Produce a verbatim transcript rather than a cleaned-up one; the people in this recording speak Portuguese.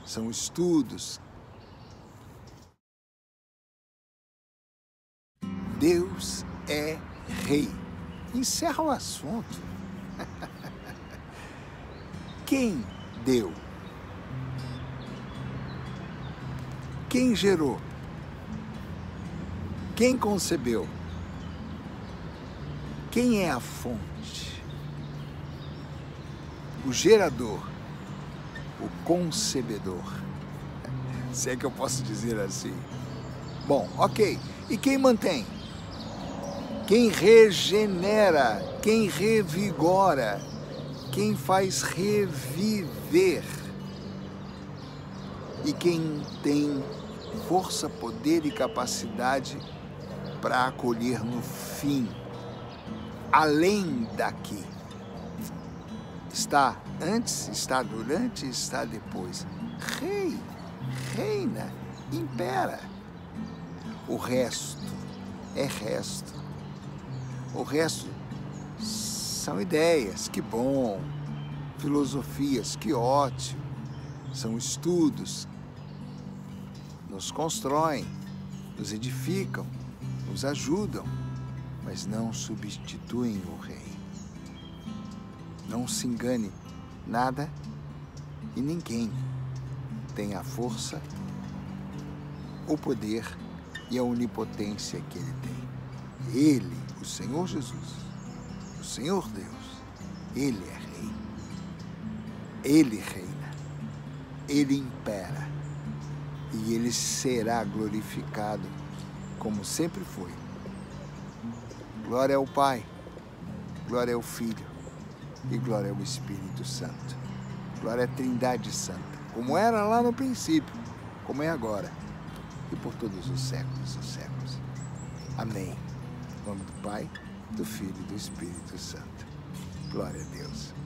são estudos. Deus é rei. Encerra o assunto. Quem deu? Quem gerou? Quem concebeu? Quem é a fonte? O gerador, o concebedor. Se é que eu posso dizer assim. Bom, ok. E quem mantém? Quem regenera? Quem revigora? Quem faz reviver? E quem tem força, poder e capacidade para acolher no fim, além daqui. Está antes, está durante, está depois. Rei, reina, impera. O resto é resto. O resto são ideias, que bom. Filosofias, que ótimo. São estudos. Nos constroem, nos edificam, nos ajudam, mas não substituem o rei. Não se engane, nada e ninguém tem a força, o poder e a onipotência que ele tem. Ele, o Senhor Jesus, o Senhor Deus, ele é rei. Ele reina, ele impera e ele será glorificado como sempre foi. Glória ao Pai, glória ao Filho e glória ao Espírito Santo. Glória à Trindade Santa, como era lá no princípio, como é agora e por todos os séculos dos séculos. Amém. Em nome do Pai, do Filho e do Espírito Santo. Glória a Deus.